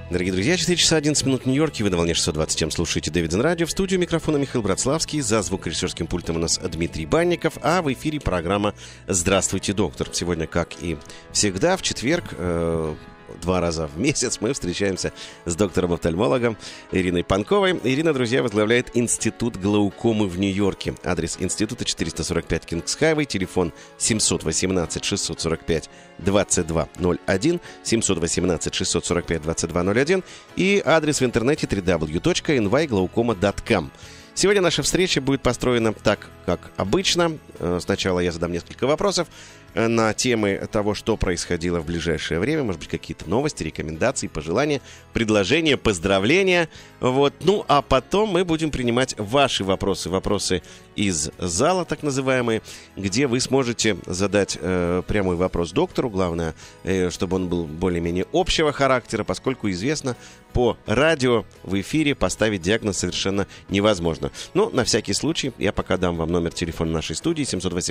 Дорогие друзья, 4 часа 11 минут в Нью-Йорке. Вы на волне 627 слушаете Дэвидсон Радио. В студию микрофона Михаил Братславский. За звукорежиссерским пультом у нас Дмитрий Банников. А в эфире программа «Здравствуйте, доктор». Сегодня, как и всегда, в четверг, 2 раза в месяц мы встречаемся с доктором-офтальмологом Ириной Панковой. Ирина, друзья, возглавляет Институт глаукомы в Нью-Йорке. Адрес института 445 Кингс-Хайвей, телефон 718-645-2201, 718-645-2201 и адрес в интернете www.nyglaucoma.com. Сегодня наша встреча будет построена так, как обычно. Сначала я задам несколько вопросов на темы того, что происходило в ближайшее время. Может быть, какие-то новости, рекомендации, пожелания, предложения, поздравления. Вот. Ну, а потом мы будем принимать ваши вопросы. Вопросы из зала, так называемые, где вы сможете задать прямой вопрос доктору. Главное, чтобы он был более-менее общего характера, поскольку известно, по радио в эфире поставить диагноз совершенно невозможно. Но на всякий случай я пока дам вам номер телефона нашей студии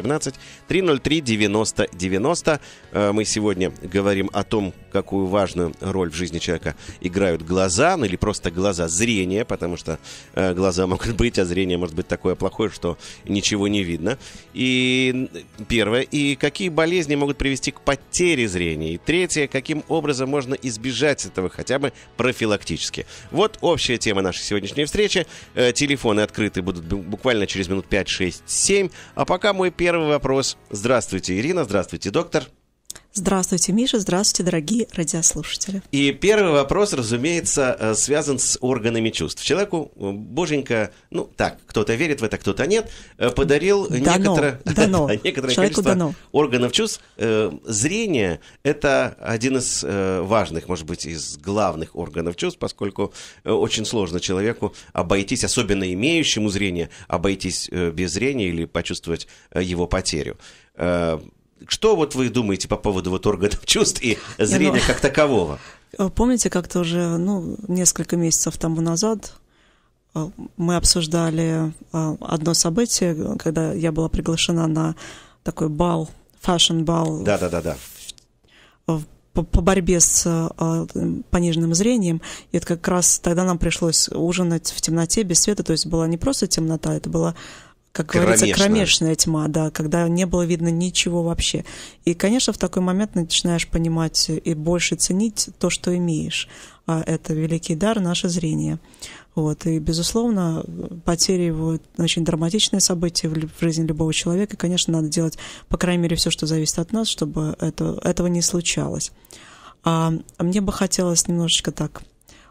718-303-90-90. Мы сегодня говорим о том, какую важную роль в жизни человека играют глаза, ну или просто глаза, зрение, потому что глаза могут быть, а зрение может быть такое плохое, что ничего не видно. И первое, и какие болезни могут привести к потере зрения. И третье, каким образом можно избежать этого хотя бы профилактически. Вот общая тема нашей сегодняшней встречи. Телефоны открыты будут буквально через минут 5, 6, 7. А пока мой первый вопрос. Здравствуйте, Ирина. Здравствуйте, доктор. Здравствуйте, Миша. Здравствуйте, дорогие радиослушатели. И первый вопрос, разумеется, связан с органами чувств. Человеку Боженька, ну так, кто-то верит в это, кто-то нет, подарил некоторое количество органов чувств. Зрение – это один из важных, может быть, из главных органов чувств, поскольку очень сложно человеку обойтись, особенно имеющему зрение, обойтись без зрения или почувствовать его потерю. Что вот вы думаете по поводу вот органов чувств и зрения как такового? Помните, как-то уже несколько месяцев тому назад мы обсуждали одно событие, когда я была приглашена на такой бал, фэшн-бал. Да. По борьбе с пониженным зрением. И это как раз тогда нам пришлось ужинать в темноте, без света. То есть была не просто темнота, это была, как говорится, кромешная тьма, да, когда не было видно ничего вообще. И, конечно, в такой момент начинаешь понимать и больше ценить то, что имеешь. Это великий дар, наше зрение. Вот. И, безусловно, потеря его очень драматичное событие в жизни любого человека. И, конечно, надо делать, по крайней мере, все, что зависит от нас, чтобы этого не случалось. Мне бы хотелось немножечко так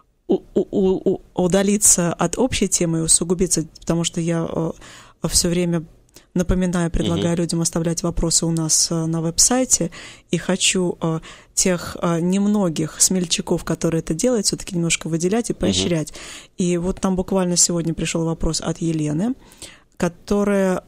удалиться от общей темы и усугубиться, потому что я все время напоминаю, предлагаю людям оставлять вопросы у нас на веб-сайте, и хочу тех немногих смельчаков, которые это делают, все-таки немножко выделять и поощрять. И вот там буквально сегодня пришел вопрос от Елены, которая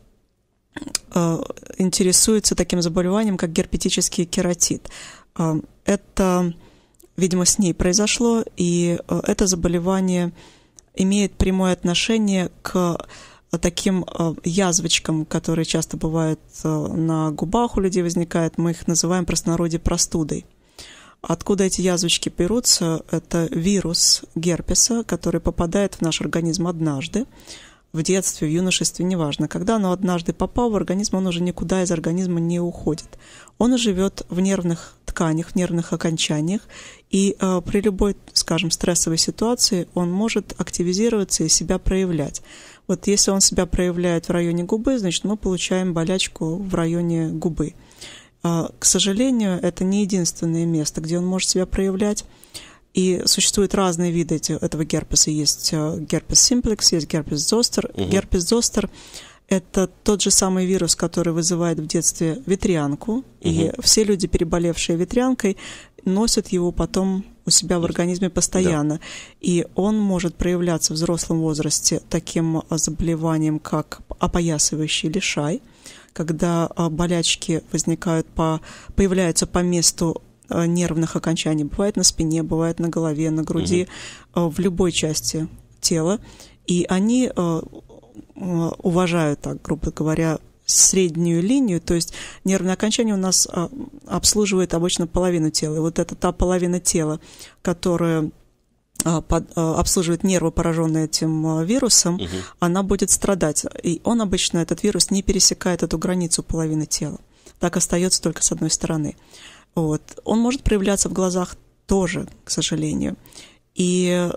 интересуется таким заболеванием, как герпетический кератит. Это, видимо, с ней произошло, и это заболевание имеет прямое отношение к таким язвочкам, которые часто бывают на губах у людей возникают, мы их называем в простонародье простудой. Откуда эти язвочки берутся? Это вирус герпеса, который попадает в наш организм однажды, в детстве, в юношестве, неважно. Когда оно однажды попало в организм, он уже никуда из организма не уходит. Он живет в нервных тканях, в нервных окончаниях, и при любой, скажем, стрессовой ситуации он может активизироваться и себя проявлять. Вот если он себя проявляет в районе губы, значит, мы получаем болячку в районе губы. К сожалению, это не единственное место, где он может себя проявлять. И существуют разные виды этого герпеса. Есть герпес симплекс, есть герпес зостер. Герпес зостер – это тот же самый вирус, который вызывает в детстве ветрянку. И все люди, переболевшие ветрянкой, носят его потом у себя в организме постоянно. Да. И он может проявляться в взрослом возрасте таким заболеванием, как опоясывающий лишай, когда болячки появляются по месту нервных окончаний. Бывает на спине, бывает на голове, на груди, в любой части тела. И они уважают, так грубо говоря, среднюю линию, то есть нервное окончание у нас обслуживает обычно половину тела. И вот это та половина тела, которая обслуживает нервы, пораженные этим вирусом, она будет страдать. И он обычно, этот вирус, не пересекает эту границу половины тела. Так остается только с одной стороны. Вот. Он может проявляться в глазах тоже, к сожалению. И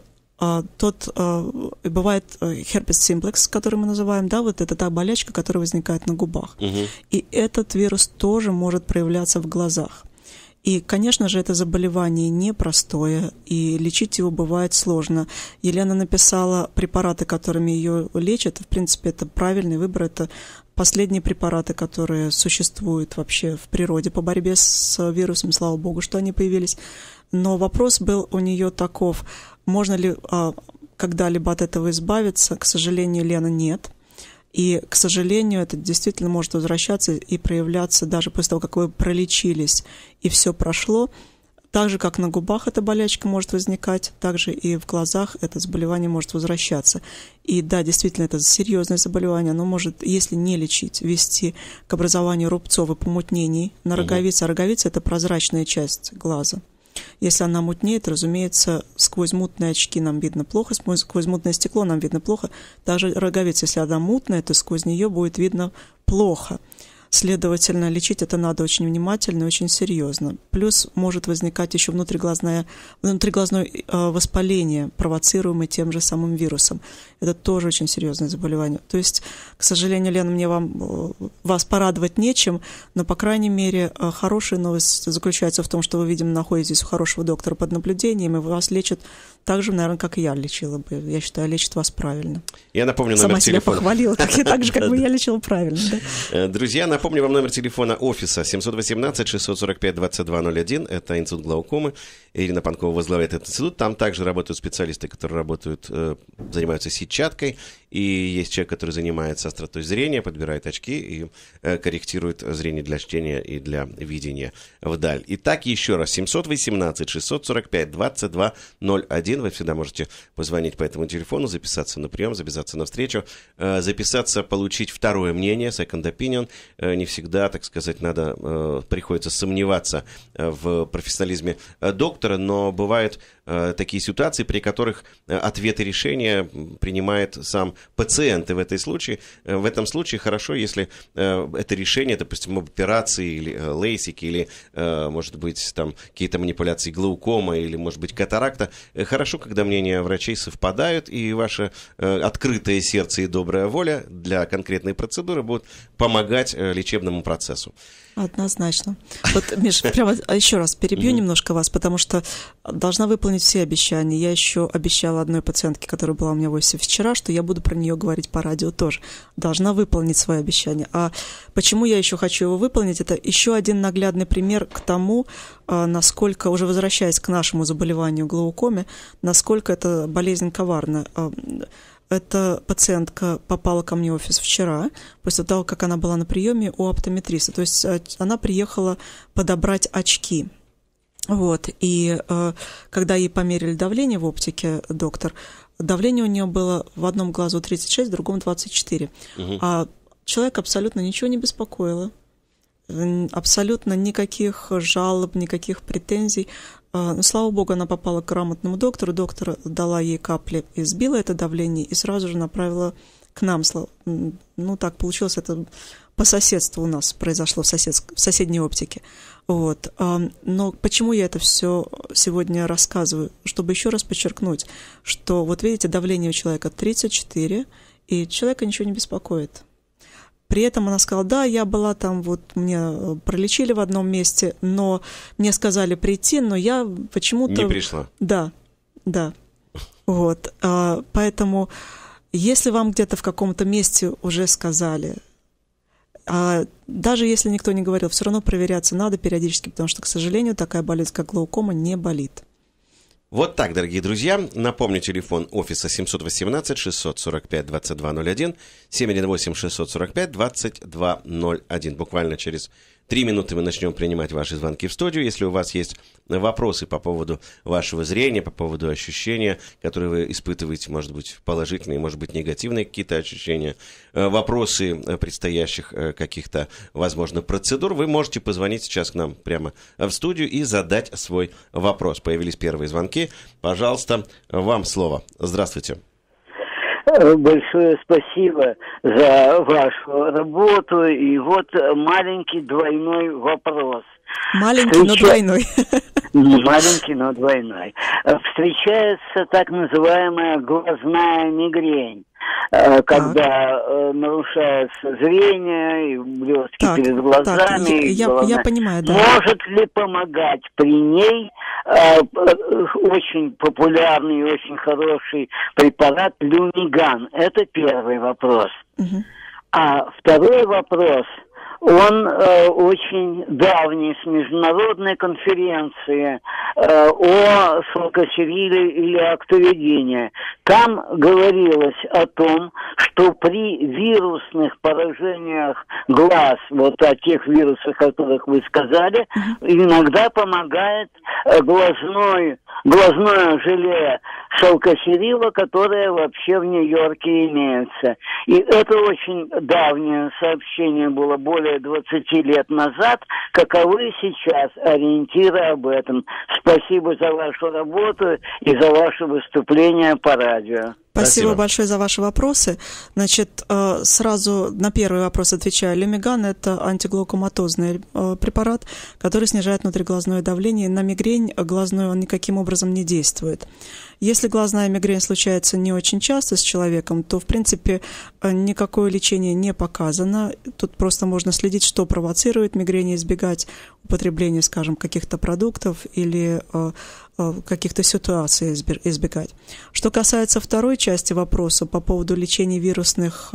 бывает herpes simplex, который мы называем, да, вот это та болячка, которая возникает на губах. И этот вирус тоже может проявляться в глазах. И, конечно же, это заболевание непростое, и лечить его бывает сложно. Елена написала препараты, которыми ее лечат. В принципе, это правильный выбор. Это последние препараты, которые существуют вообще в природе по борьбе с вирусом. Слава богу, что они появились. Но вопрос был у нее таков: можно ли когда-либо от этого избавиться? К сожалению, Лена, нет. И, к сожалению, это действительно может возвращаться и проявляться даже после того, как вы пролечились и все прошло. Так же, как на губах эта болячка может возникать, так же и в глазах это заболевание может возвращаться. И да, действительно, это серьезное заболевание. Оно может, если не лечить, вести к образованию рубцов и помутнений на роговице. А роговица – это прозрачная часть глаза. Если она мутнеет, разумеется, сквозь мутные очки нам видно плохо, сквозь мутное стекло нам видно плохо. Также роговица, если она мутная, то сквозь нее будет видно плохо. Следовательно, лечить это надо очень внимательно и очень серьезно. Плюс может возникать еще внутриглазное воспаление, провоцируемое тем же самым вирусом. Это тоже очень серьезное заболевание. То есть, к сожалению, Лена, мне вас порадовать нечем, но, по крайней мере, хорошая новость заключается в том, что вы, видимо, находитесь у хорошего доктора под наблюдением, и вас лечат так же, наверное, как и я лечила бы. Я считаю, лечит вас правильно. Я напомню номер телефона. Сама себя похвалила, так же, как бы я лечила правильно. Друзья, напомню вам номер телефона офиса 718-645-2201. Это институт глаукомы. Ирина Панкова возглавляет этот институт. Там также работают специалисты, которые занимаются сетчаткой. И есть человек, который занимается остротой зрения, подбирает очки и корректирует зрение для чтения и для видения вдаль. Итак, еще раз, 718-645-2201. Вы всегда можете позвонить по этому телефону, записаться на прием, записаться на встречу, записаться, получить второе мнение, second opinion. Не всегда, так сказать, приходится сомневаться в профессионализме доктора, но бывают такие ситуации, при которых ответ и решение принимает сам пациент. И в этом случае хорошо, если это решение, допустим, об операции или лейсике, или, может быть, там какие-то манипуляции глаукома, или, может быть, катаракта. Хорошо, когда мнения врачей совпадают, и ваше открытое сердце и добрая воля для конкретной процедуры будут помогать лечебному процессу. Однозначно. Вот, Миш, прямо еще раз перебью немножко вас, потому что должна выполнить все обещания. Я еще обещала одной пациентке, которая была у меня в офисе вчера, что я буду про нее говорить по радио тоже. Должна выполнить свое обещание. А почему я еще хочу его выполнить? Это еще один наглядный пример к тому, насколько, уже возвращаясь к нашему заболеванию глаукоме, насколько эта болезнь коварна. Эта пациентка попала ко мне в офис вчера, после того, как она была на приеме у оптометриста. То есть она приехала подобрать очки. Вот. И когда ей померили давление в оптике, доктор, давление у нее было в одном глазу 36, в другом 24. А человек абсолютно ничего не беспокоило. Абсолютно никаких жалоб, никаких претензий. Слава богу, она попала к грамотному доктору. Доктор дала ей капли и сбила это давление, и сразу же направила к нам. Так получилось, это по соседству у нас произошло в соседней оптике. Вот. Но почему я это все сегодня рассказываю? Чтобы еще раз подчеркнуть, что вот видите, давление у человека 34, и человека ничего не беспокоит. При этом она сказала, да, я была там, вот мне пролечили в одном месте, но мне сказали прийти, но я почему-то... Не пришла. Да. Вот. Поэтому, если вам где-то в каком-то месте уже сказали, даже если никто не говорил, все равно проверяться надо периодически, потому что, к сожалению, такая болезнь, как глаукома, не болит. Вот так, дорогие друзья. Напомню, телефон офиса 718-645-2201, 718-645-2201. Буквально через 3 минуты мы начнем принимать ваши звонки в студию. Если у вас есть вопросы по поводу вашего зрения, по поводу ощущения, которые вы испытываете, может быть, положительные, может быть, негативные какие-то ощущения, вопросы предстоящих каких-то, возможно, процедур, вы можете позвонить сейчас к нам прямо в студию и задать свой вопрос. Появились первые звонки. Пожалуйста, вам слово. Здравствуйте. Большое спасибо за вашу работу. И вот маленький двойной вопрос. Маленький, но двойной. Маленький, но двойной. Встречается так называемая глазная мигрень, когда нарушается зрение, и блестки перед глазами. Я понимаю, да. Может ли помогать при ней очень популярный и очень хороший препарат Люмиган? Это первый вопрос. Угу. А второй вопрос, он очень давний, с международной конференции о салкоцериле или актоведении. Там говорилось о том, что при вирусных поражениях глаз, вот о тех вирусах, о которых вы сказали, иногда помогает глазное желе салкоцерила, которое вообще в Нью-Йорке имеется. И это очень давнее сообщение было, более 20 лет назад. Каковы сейчас ориентиры об этом? Спасибо за вашу работу и за ваше выступление по радио. Спасибо большое за ваши вопросы. Значит, сразу на первый вопрос отвечаю. Люмиган – это антиглаукоматозный препарат, который снижает внутриглазное давление. На мигрень глазную он никаким образом не действует. Если глазная мигрень случается не очень часто с человеком, то, в принципе, никакое лечение не показано. Тут просто можно следить, что провоцирует мигрень, и избегать употребления, скажем, каких-то продуктов или каких-то ситуаций избегать. Что касается второй части вопроса по поводу лечения вирусных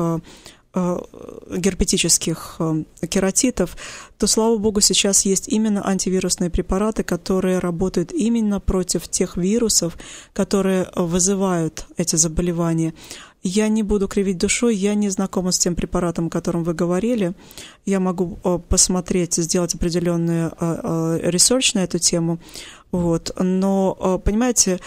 герпетических кератитов, то, слава богу, сейчас есть именно антивирусные препараты, которые работают именно против тех вирусов, которые вызывают эти заболевания. Я не буду кривить душой, я не знакома с тем препаратом, о котором вы говорили. Я могу посмотреть, сделать определенный ресерч на эту тему. Вот. Но, понимаете,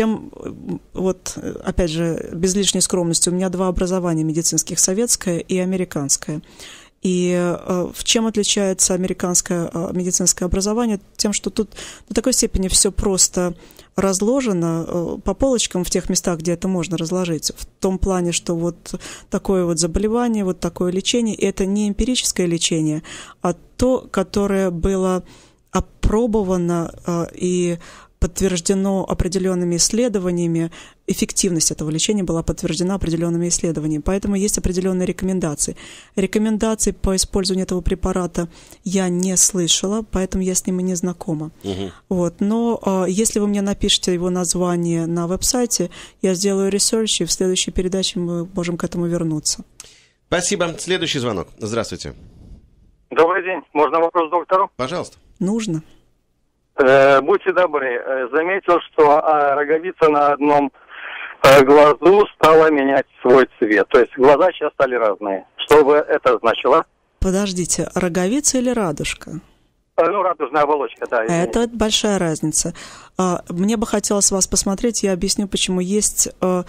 вот, опять же, без лишней скромности, у меня 2 образования медицинских, советское и американское. И в чем отличается американское медицинское образование? Тем, что тут до такой степени все просто разложено по полочкам в тех местах, где это можно разложить. В том плане, что вот такое вот заболевание, вот такое лечение, и это не эмпирическое лечение, а то, которое было опробовано и подтверждено определенными исследованиями, эффективность этого лечения была подтверждена определенными исследованиями. Поэтому есть определенные рекомендации. Рекомендаций по использованию этого препарата я не слышала, поэтому я с ним и не знакома. Вот. Но если вы мне напишите его название на веб-сайте, я сделаю ресерч, и в следующей передаче мы можем к этому вернуться. Спасибо. Следующий звонок. Здравствуйте. Добрый день. Можно вопрос доктору? Пожалуйста. Нужно. Будьте добры. Заметил, что роговица на одном глазу стала менять свой цвет. То есть глаза сейчас стали разные. Что бы это значило? Подождите, роговица или радужка? Радужная оболочка, да. Извините. Это большая разница. Мне бы хотелось вас посмотреть, я объясню, почему есть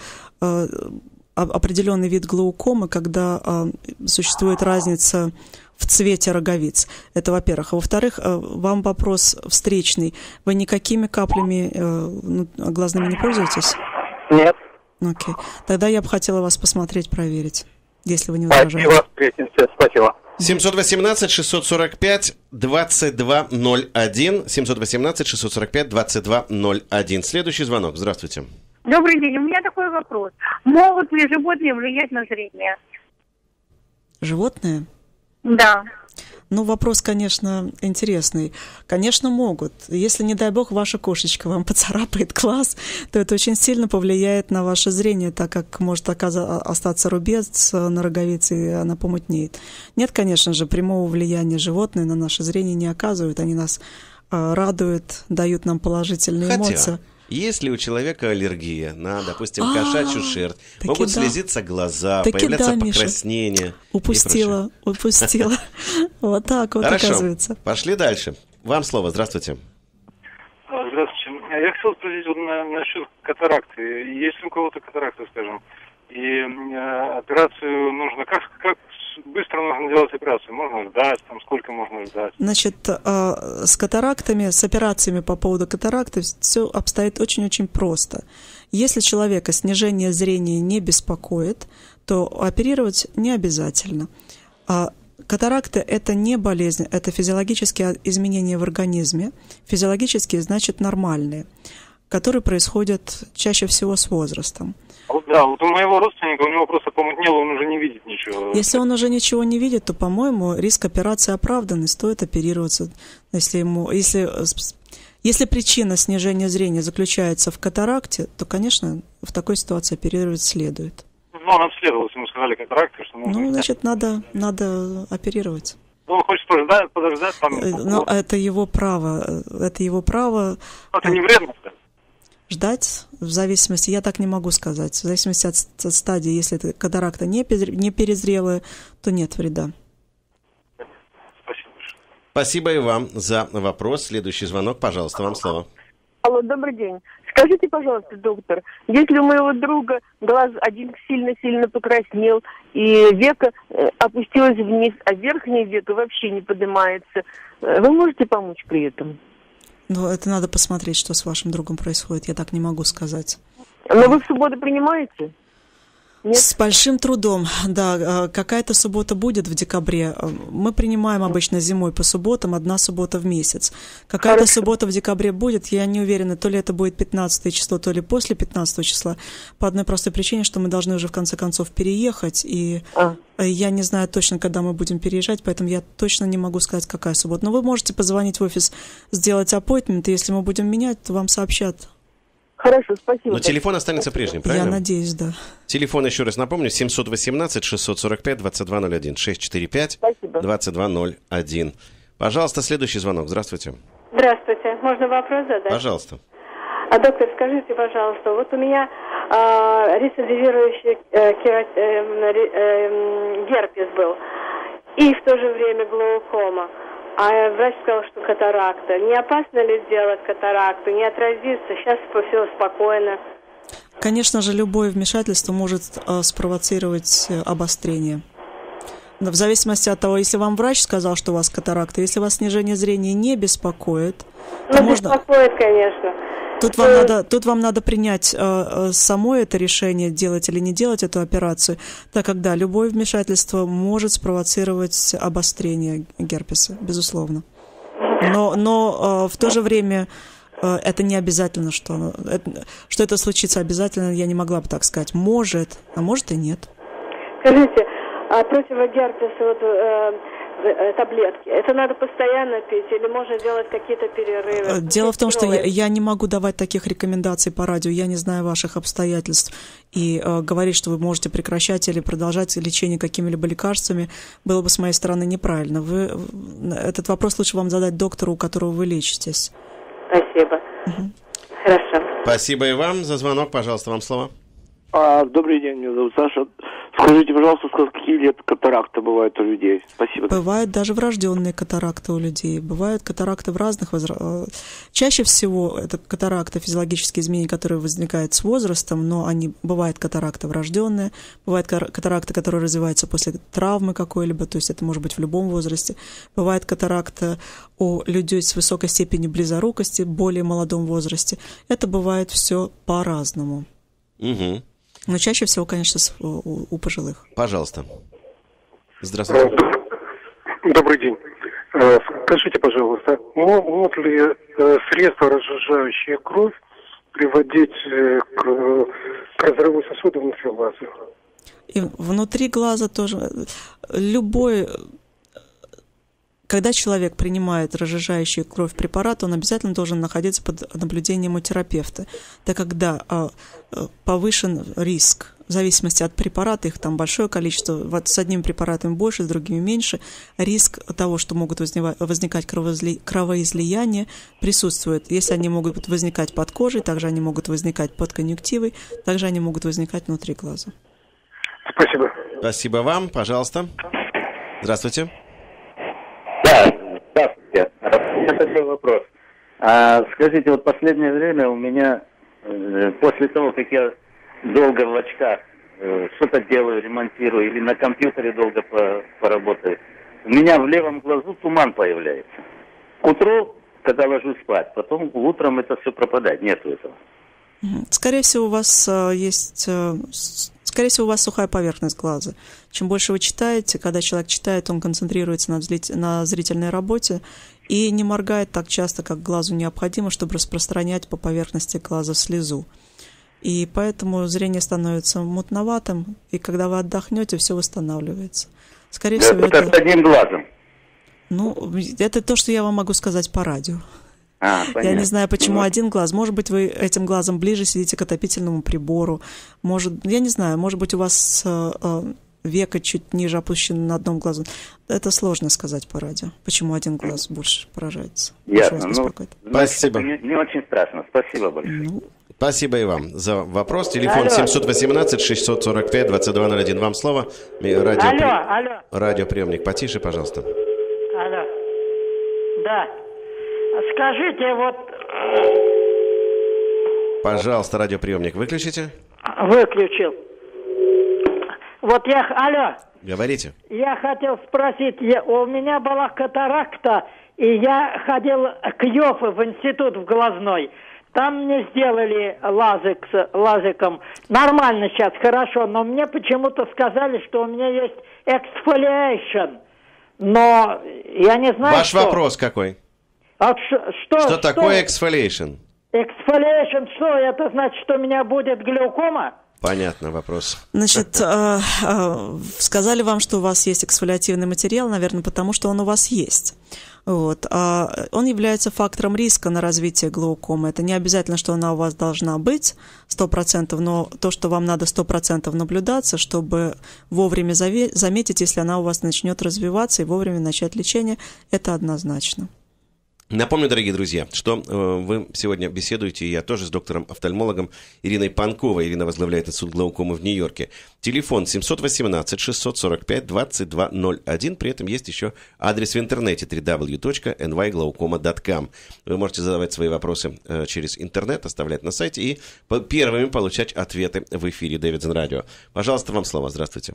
определенный вид глаукомы, когда существует разница в цвете роговиц. Это, во-первых. А во-вторых, вам вопрос встречный. Вы никакими каплями глазными не пользуетесь? Нет. Окей. Тогда я бы хотела вас посмотреть, проверить, если вы не возражаете. Спасибо, встретимся. Спасибо. 718-645-2201. 718-645-2201. Следующий звонок. Здравствуйте. Добрый день. У меня такой вопрос. Могут ли животные влиять на зрение? Животные? Да. Ну, вопрос, конечно, интересный. Конечно, могут. Если, не дай бог, ваша кошечка вам поцарапает глаз, то это очень сильно повлияет на ваше зрение, так как может остаться рубец на роговице, и она помутнеет. Нет, конечно же, прямого влияния животные на наше зрение не оказывают. Они нас радуют, дают нам положительные эмоции. Если у человека аллергия на, допустим, кошачью шерсть, могут слезиться глаза, таки появляться Миша. покраснения. Упустила. Вот так вот, Хорошо, оказывается. пошли дальше. Вам слово, здравствуйте. Здравствуйте. Я хотел спросить насчет катаракты. Если у кого-то катаракта, скажем, и операцию нужно... Как быстро нужно делать операцию? Можно ждать? Сколько можно ждать? Значит, с катарактами, с операциями по поводу катаракты все обстоит очень-очень просто. Если человека снижение зрения не беспокоит, то оперировать не обязательно. Катаракта – это не болезнь, это физиологические изменения в организме. Физиологические значит нормальные, которые происходят чаще всего с возрастом. Да, вот у моего родственника, у него просто помутнело, он уже не видит ничего. Если он уже ничего не видит, то, по-моему, риск операции оправданный, стоит оперироваться. Если причина снижения зрения заключается в катаракте, то, конечно, в такой ситуации оперировать следует. Ну, он обследовался, ему сказали катаракта, что нужно... Ну, значит, надо оперировать. Ну, он хочет подождать там... Но это его право. Это его право. Это не вредно-то? Ждать, в зависимости, я так не могу сказать, в зависимости от стадии, если это катаракта не перезрелая, то нет вреда. Спасибо. Спасибо и вам за вопрос. Следующий звонок, пожалуйста, вам слово. Алло, добрый день. Скажите, пожалуйста, доктор, если у моего друга глаз один сильно-сильно покраснел, и веко опустилось вниз, а верхнее веко вообще не поднимается, вы можете помочь при этом? Ну, это надо посмотреть, что с вашим другом происходит. Я так не могу сказать. Но вы в субботу принимаете? Нет? С большим трудом, да. Какая-то суббота будет в декабре. Мы принимаем обычно зимой по субботам, 1 суббота в месяц. Какая-то суббота в декабре будет, я не уверена, то ли это будет 15 число, то ли после 15 числа. По одной простой причине, что мы должны уже в конце концов переехать. И я не знаю точно, когда мы будем переезжать, поэтому я точно не могу сказать, какая суббота. Но вы можете позвонить в офис, сделать аппойтмент, и если мы будем менять, то вам сообщат. Хорошо, спасибо. Но телефон останется прежним, правильно? Я надеюсь, да. Телефон, еще раз напомню, 718-645-2201, 645-2201. Пожалуйста, следующий звонок. Здравствуйте. Здравствуйте. Можно вопрос задать? Пожалуйста. Доктор, скажите, пожалуйста, вот у меня рецидивирующий герпес был, и в то же время глаукома. А врач сказал, что катаракта. Не опасно ли сделать катаракту? Не отразится? Сейчас все спокойно. Конечно же, любое вмешательство может спровоцировать обострение. В зависимости от того, если вам врач сказал, что у вас катаракта, если вас снижение зрения не беспокоит, то можно... беспокоит, конечно. Тут вам надо принять само это решение, делать или не делать эту операцию, так как, да, любое вмешательство может спровоцировать обострение герпеса, безусловно. Но в то же время это не обязательно, что это случится обязательно, я не могла бы так сказать. Может, а может и нет. Скажите, противогерпеса, таблетки, это надо постоянно пить или можно делать какие-то перерывы? Дело в том, что я не могу давать таких рекомендаций по радио, я не знаю ваших обстоятельств. И говорить, что вы можете прекращать или продолжать лечение какими-либо лекарствами, было бы с моей стороны неправильно. Этот вопрос лучше вам задать доктору, у которого вы лечитесь. Спасибо. Хорошо. Спасибо и вам за звонок. Пожалуйста, вам слово. Добрый день, меня зовут Саша. Скажите, пожалуйста, с каких лет катаракта бывает у людей? Спасибо. Бывают даже врожденные катаракты у людей. Бывают катаракты в разных возрастах. Чаще всего это катаракта, физиологические изменения, которые возникают с возрастом, но бывает катаракта врожденная, бывает катаракта, которая развивается после травмы какой-либо, то есть это может быть в любом возрасте. Бывает катаракта у людей с высокой степенью близорукости в более молодом возрасте. Это бывает все по-разному. Угу. Но чаще всего, конечно, у пожилых. Пожалуйста. Здравствуйте. Добрый день. Скажите, пожалуйста, могут ли средства, разжижающие кровь, приводить к разрыву сосудов внутри глаза? И внутри глаза тоже. Когда человек принимает разжижающий кровь препарат, он обязательно должен находиться под наблюдением у терапевта, так как, да, повышен риск в зависимости от препарата, их там большое количество, вот с одними препаратами больше, с другими меньше, риск того, что могут возникать кровоизлияния, присутствует. Если они могут возникать под кожей, также они могут возникать под конъюнктивой, также они могут возникать внутри глаза. Спасибо. Спасибо вам, пожалуйста. Здравствуйте. Да, здравствуйте. У меня такой вопрос. Скажите, вот последнее время у меня, после того, как я долго в очках что-то делаю, ремонтирую, или на компьютере долго поработаю, у меня в левом глазу туман появляется. К утру, когда ложусь спать, потом утром это все пропадает, нету этого. Скорее всего, у вас сухая поверхность глаза. Чем больше вы читаете, когда человек читает, он концентрируется на зрительной работе и не моргает так часто, как глазу необходимо, чтобы распространять по поверхности глаза слезу. И поэтому зрение становится мутноватым, и когда вы отдохнете, все восстанавливается. Скорее всего, это с одним глазом. Ну, это то, что я вам могу сказать по радио. Понятно. Я не знаю, почему один глаз. Может быть, вы этим глазом ближе сидите к отопительному прибору. Я не знаю, может быть, у вас веко чуть ниже опущено на одном глазу. Это сложно сказать по радио. Почему один глаз больше поражается? Ясно. Спасибо. Не очень страшно. Спасибо большое. Спасибо и вам за вопрос. Телефон 718-645-2201. Вам слово. Радиоприемник потише, пожалуйста. Алло. Да. Скажите, вот... Пожалуйста, радиоприемник выключите. Выключил. Вот алло. Говорите. Я хотел спросить, у меня была катаракта, и я ходил к Йоффе в институт в глазной. Там мне сделали лазиком. Нормально сейчас, хорошо, но мне почему-то сказали, что у меня есть эксфолиэйшн. Но я не знаю, Ваш вопрос какой? Что такое эксфолиэйшн? Эксфолиэйшн, что это значит, что у меня будет глаукома? Понятно, вопрос. Значит, сказали вам, что у вас есть эксфолиативный материал, наверное, потому что он у вас есть. Вот. Он является фактором риска на развитие глаукомы. Это не обязательно, что она у вас должна быть 100%, но то, что вам надо 100% наблюдаться, чтобы вовремя заметить, если она у вас начнет развиваться, и вовремя начать лечение, это однозначно. Напомню, дорогие друзья, что вы сегодня беседуете, и я тоже, с доктором-офтальмологом Ириной Панковой. Ирина возглавляет Институт глаукомы в Нью-Йорке. Телефон 718-645-2201. При этом есть еще адрес в интернете www.nyglaucoma.com. Вы можете задавать свои вопросы через интернет, оставлять на сайте и первыми получать ответы в эфире Дэвидсон Радио. Пожалуйста, вам слово. Здравствуйте.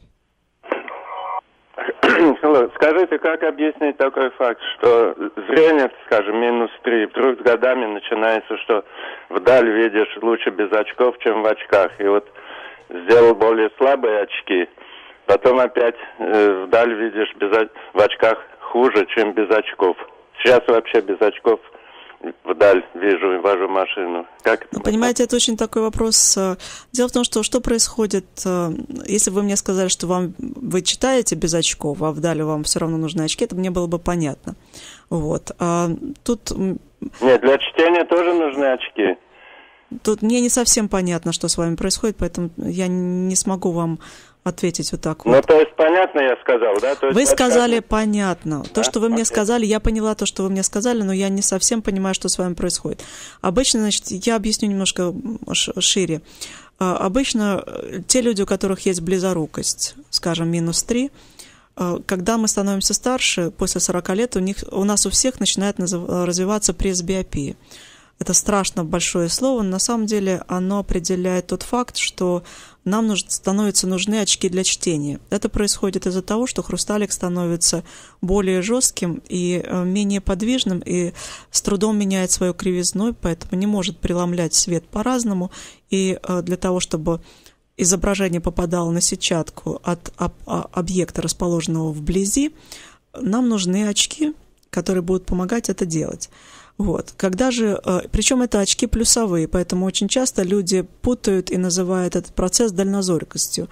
Скажите, как объяснить такой факт, что зрение, скажем, -3, вдруг с годами начинается, что вдаль видишь лучше без очков, чем в очках. И вот сделал более слабые очки, потом опять вдаль видишь в очках хуже, чем без очков. Сейчас вообще без очков вдаль вижу, вожу машину. Как это? Понимаете, это очень такой вопрос. Дело в том, что происходит, если бы вы мне сказали, что вы читаете без очков, а вдаль вам все равно нужны очки, это мне было бы понятно. Вот. Тут... Нет, для чтения тоже нужны очки. Тут мне не совсем понятно, что с вами происходит, поэтому я не смогу вам ответить вот так вот. Ну, то есть понятно я сказал, да? То есть вы сказали понятно. То, что вы мне сказали, я поняла то, что вы мне сказали, но я не совсем понимаю, что с вами происходит. Обычно, значит, я объясню немножко шире. Обычно те люди, у которых есть близорукость, скажем, -3, когда мы становимся старше, после 40 лет, у нас у всех начинает развиваться пресбиопия. Это страшно большое слово, но на самом деле оно определяет тот факт, что нам становятся нужны очки для чтения. Это происходит из-за того, что хрусталик становится более жестким и менее подвижным, и с трудом меняет свою кривизну, поэтому не может преломлять свет по-разному. И для того, чтобы изображение попадало на сетчатку от объекта, расположенного вблизи, нам нужны очки, которые будут помогать это делать. Вот. Причем это очки плюсовые, поэтому очень часто люди путают и называют этот процесс дальнозоркостью.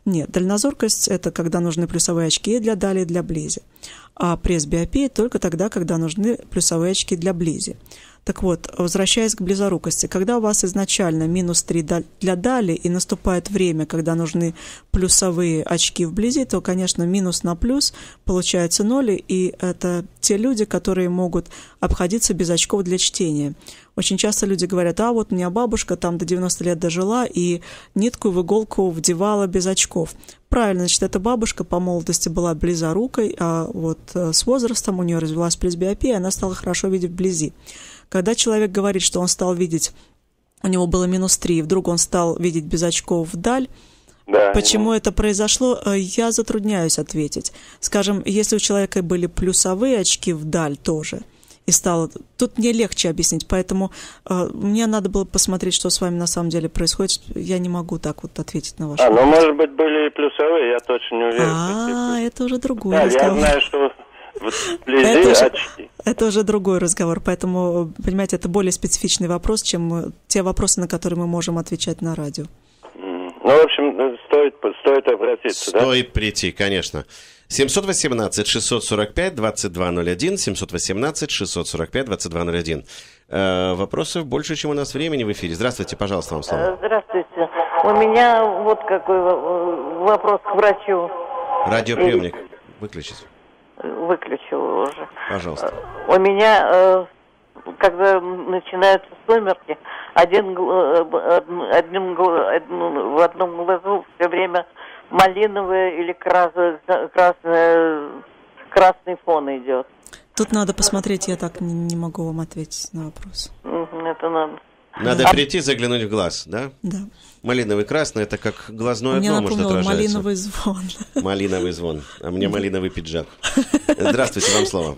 Нет, дальнозоркость – это когда нужны плюсовые очки для дали и для близи. А пресбиопия только тогда, когда нужны плюсовые очки для близи. Так вот, возвращаясь к близорукости, когда у вас изначально -3 для дали и наступает время, когда нужны плюсовые очки вблизи, то, конечно, минус на плюс получается 0, и это те люди, которые могут обходиться без очков для чтения. Очень часто люди говорят: а вот у меня бабушка там до 90 лет дожила и нитку в иголку вдевала без очков. Правильно, значит, эта бабушка по молодости была близорукой, а вот с возрастом у нее развилась пресбиопия, она стала хорошо видеть вблизи. Когда человек говорит, что он стал видеть, у него было -3, и вдруг он стал видеть без очков вдаль, почему это произошло, я затрудняюсь ответить. Скажем, если у человека были плюсовые очки вдаль тоже, и стало... Тут мне легче объяснить, поэтому мне надо было посмотреть, что с вами на самом деле происходит. Я не могу так вот ответить на ваш вопрос. Ну, может быть, были и плюсовые, я точно не уверен. Это уже другой разговор. Я знаю, что вблизи очки. Это уже другой разговор, поэтому, понимаете, это более специфичный вопрос, чем те вопросы, на которые мы можем отвечать на радио. Ну, в общем, стоит обратиться, да? Стоит прийти, конечно. 718-645-2201, 718-645-2201. Вопросов больше, чем у нас времени в эфире. Здравствуйте, пожалуйста, вам слово. Здравствуйте. У меня вот какой вопрос к врачу. Радиоприемник выключить. Выключил уже. Пожалуйста. У меня, когда начинаются сумерки, в одном глазу все время малиновый или красный фон идет. Тут надо посмотреть, я так не могу вам ответить на вопрос. Это надо. Надо прийти, заглянуть в глаз, да? Да. Малиновый красный, это как глазное дно, может, отражается. Малиновый звон. Малиновый звон. А мне малиновый пиджак. Здравствуйте, вам слово.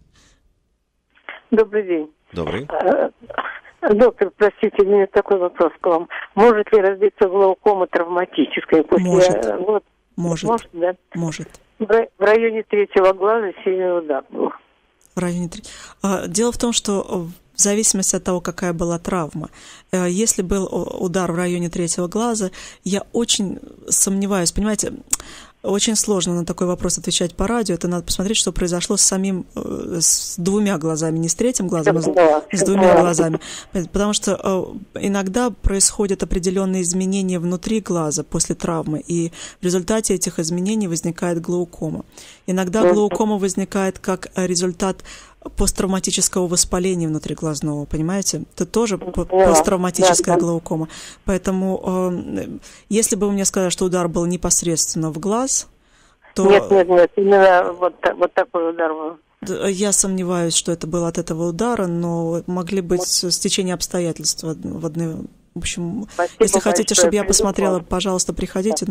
Добрый день. Добрый. Доктор, простите, у меня такой вопрос к вам. Может ли развиться глаукома травматическая? Может, да? Может. В районе 3-го глаза сильный удар был. В районе 3. Дело в том, что в зависимости от того, какая была травма, если был удар в районе 3-го глаза, я очень сомневаюсь, понимаете, очень сложно на такой вопрос отвечать по радио. Это надо посмотреть, что произошло с с 2 глазами, не с 3-м глазом, а с 2 глазами. Потому что иногда происходят определенные изменения внутри глаза после травмы, и в результате этих изменений возникает глаукома. Иногда глаукома возникает как результат посттравматического воспаления внутриглазного, понимаете? Это тоже посттравматическая глаукома. Поэтому, если бы вы мне сказали, что удар был непосредственно в глаз, то... Нет, именно вот такой удар был. Я сомневаюсь, что это было от этого удара, но могли быть стечения обстоятельств в одной... В общем, спасибо, если хотите, чтобы я посмотрела, пожалуйста, приходите.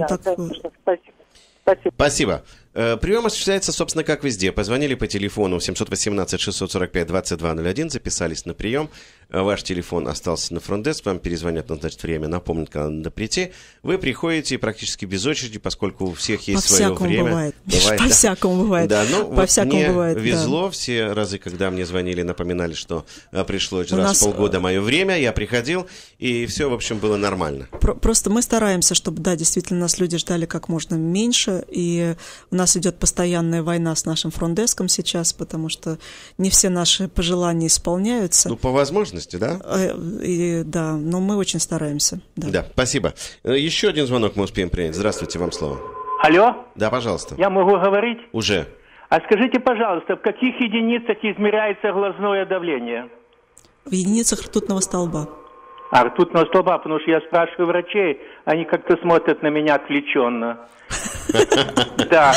Спасибо. Прием осуществляется, собственно, как везде. Позвонили по телефону 718-645-2201, записались на прием. Ваш телефон остался на фронт-деск, вам перезвонят, назначат время, напомнят, когда надо прийти. Вы приходите практически без очереди, поскольку у всех есть свое время. Бывает. По-всякому бывает. Да, ну, по-всякому мне бывает, везло, да. все разы, когда мне звонили, напоминали, что пришло раз в полгода мое время, я приходил, и все, в общем, было нормально. Просто мы стараемся, чтобы, да, действительно, нас люди ждали как можно меньше, и у нас идет постоянная война с нашим фронт-деском сейчас, потому что не все наши пожелания исполняются. Ну, по возможности, да? Да, но мы очень стараемся. Да, спасибо. Еще один звонок мы успеем принять. Здравствуйте, вам слово. Алло? Да, пожалуйста. Я могу говорить? Уже. А скажите, пожалуйста, в каких единицах измеряется глазное давление? В единицах ртутного столба. Ртутного столба, потому что я спрашиваю врачей, они как-то смотрят на меня отвлеченно. Да.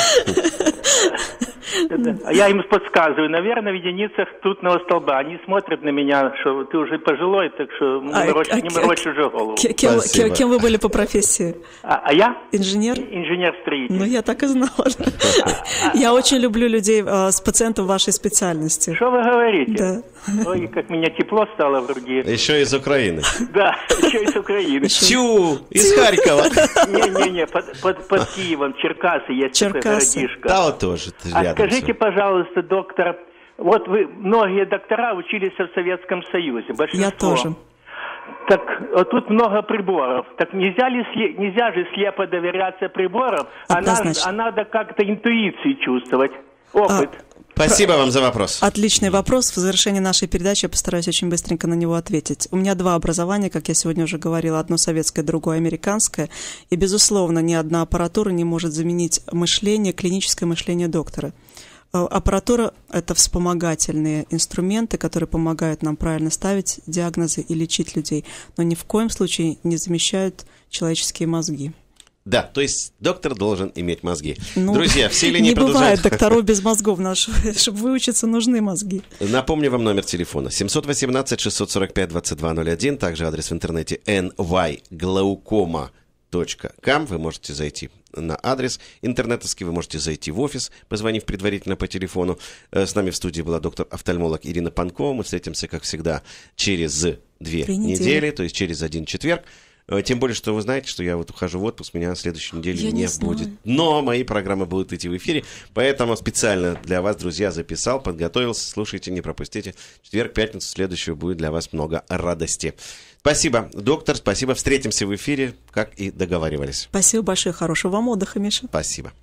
Я им подсказываю, наверное, в единицах ртутного столба. Они смотрят на меня, что ты уже пожилой, так что не морочь уже голову. Кем вы были по профессии? А я? Инженер? Инженер-строитель. Ну, я так и знала. Я очень люблю людей с пациентов вашей специальности. Что вы говорите? Да. Ой, как меня тепло стало в груди. Еще из Украины. Да, еще из Украины. Тю, из Харькова. Не-не-не, под Киевом, Черкасы есть такой городишко. Да, вот тоже рядом. Скажите, пожалуйста, доктор, вот вы, многие доктора учились в Советском Союзе, большинство. Я тоже. Так тут много приборов. Так нельзя же слепо доверяться приборам, а надо как-то интуиции чувствовать, опыт. Спасибо вам за вопрос. Отличный вопрос. В завершении нашей передачи я постараюсь очень быстренько на него ответить. У меня 2 образования, как я сегодня уже говорила, одно советское, другое американское. И, безусловно, ни одна аппаратура не может заменить клиническое мышление доктора. Аппаратура – это вспомогательные инструменты, которые помогают нам правильно ставить диагнозы и лечить людей, но ни в коем случае не замещают человеческие мозги. Да, то есть доктор должен иметь мозги. Друзья, все ли не продолжают... бывает докторов без мозгов. Чтобы выучиться, нужны мозги. Напомню вам номер телефона 718-645-2201, также адрес в интернете nyglaucoma.com. Вы можете зайти на адрес интернетовский, вы можете зайти в офис, позвонив предварительно по телефону. С нами в студии была доктор-офтальмолог Ирина Панкова. Мы встретимся, как всегда, через 2 недели, то есть через 1 четверг. Тем более, что вы знаете, что я вот ухожу в отпуск, меня на следующей неделе не будет. Но мои программы будут идти в эфире, поэтому специально для вас, друзья, записал, подготовился. Слушайте, не пропустите. Четверг, пятницу следующего будет для вас много радости. Спасибо, доктор, спасибо. Встретимся в эфире, как и договаривались. Спасибо большое, хорошего вам отдыха, Миша. Спасибо.